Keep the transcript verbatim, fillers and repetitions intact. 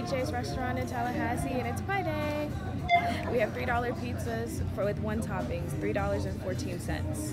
J's restaurant in Tallahassee, and it's PiDay. We have three dollar pizzas for with one toppings, three dollars and fourteen cents.